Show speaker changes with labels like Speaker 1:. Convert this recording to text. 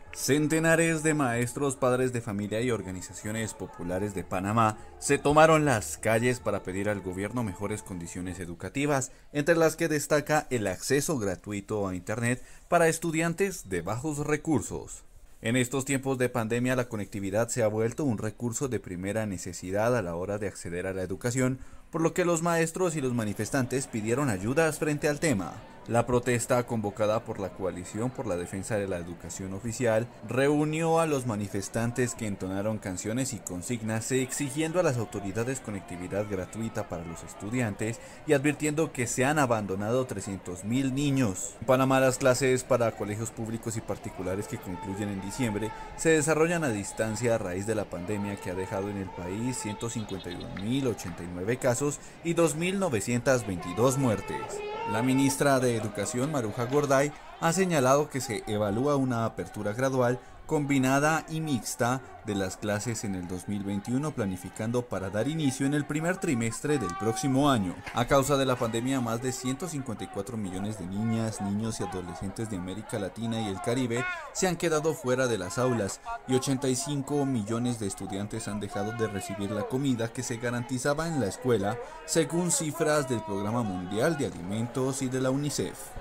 Speaker 1: Centenares de maestros, padres de familia y organizaciones populares de Panamá se tomaron las calles para pedir al gobierno mejores condiciones educativas, entre las que destaca el acceso gratuito a Internet para estudiantes de bajos recursos. En estos tiempos de pandemia, la conectividad se ha vuelto un recurso de primera necesidad a la hora de acceder a la educación, por lo que los maestros y los manifestantes pidieron ayudas frente al tema. La protesta, convocada por la Coalición por la Defensa de la Educación Oficial, reunió a los manifestantes que entonaron canciones y consignas exigiendo a las autoridades conectividad gratuita para los estudiantes y advirtiendo que se han abandonado 300.000 niños. En Panamá, las clases para colegios públicos y particulares que concluyen en diciembre se desarrollan a distancia a raíz de la pandemia, que ha dejado en el país 151.089 casos y 2.922 muertes. La ministra de Educación, Maruja Gorday, ha señalado que se evalúa una apertura gradual, combinada y mixta de las clases en el 2021, planificando para dar inicio en el primer trimestre del próximo año. A causa de la pandemia, más de 154 millones de niñas, niños y adolescentes de América Latina y el Caribe se han quedado fuera de las aulas y 85 millones de estudiantes han dejado de recibir la comida que se garantizaba en la escuela, según cifras del Programa Mundial de Alimentos y de la UNICEF.